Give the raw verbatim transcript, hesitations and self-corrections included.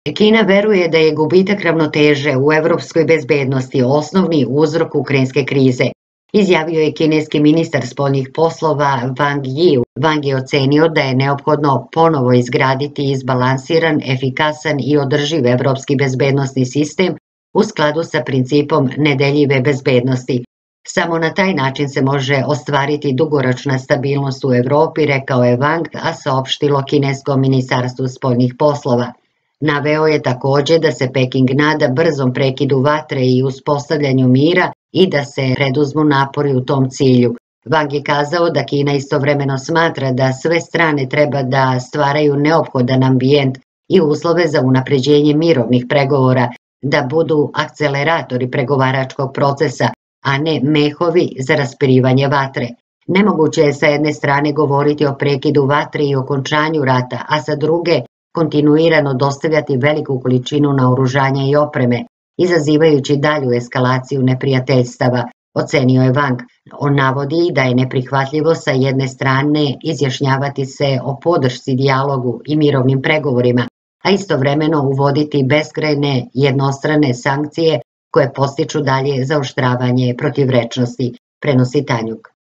Kina veruje da je gubitak ravnoteže u evropskoj bezbednosti osnovni uzrok ukrajinske krize, izjavio je kineski ministar spoljnih poslova Wang Yi. Wang je ocenio da je neophodno ponovo izgraditi izbalansiran, efikasan i održiv evropski bezbednosni sistem u skladu sa principom nedeljive bezbednosti. Samo na taj način se može ostvariti dugoročna stabilnost u Evropi, rekao je Wang, a saopštilo kinesko ministarstvo spoljnih poslova. Naveo je takođe da se Peking nada brzom prekidu vatre i uspostavljanju mira i da se preduzmu napori u tom cilju. Wang je kazao da Kina istovremeno smatra da sve strane treba da stvaraju neophodan ambijent i uslove za unapređenje mirovnih pregovora, da budu akceleratori pregovaračkog procesa, a ne mehovi za raspirivanje vatre. Nemoguće je sa jedne strane govoriti o prekidu vatre i okončanju rata, a sa druge kontinuirano dostavljati veliku količinu naoružanja i opreme, izazivajući dalju eskalaciju neprijateljstava, ocenio je Wang. On navodi da je neprihvatljivo sa jedne strane izjašnjavati se o podršci dijalogu i mirovnim pregovorima, a istovremeno uvoditi beskrajne jednostrane sankcije koje postiču dalje zaoštravanje protivrečnosti, prenosi Tanjug.